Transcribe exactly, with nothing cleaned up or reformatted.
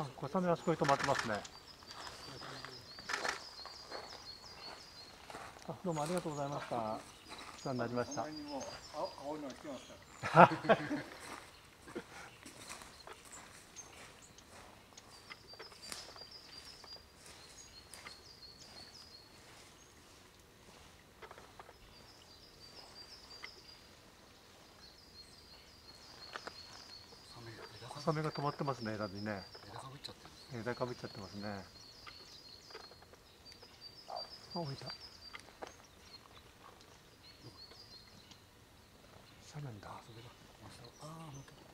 あ、小雨あそこに止まってますね。あ、どうもありがとうございました。お世話になりました。 にも青いのが来てますから。 小雨が止まってますね、枝にね。 枝かぶっちゃってる。 枝かぶっちゃってますね。あ、置いた。斜面だ。 それだ。ああ、また。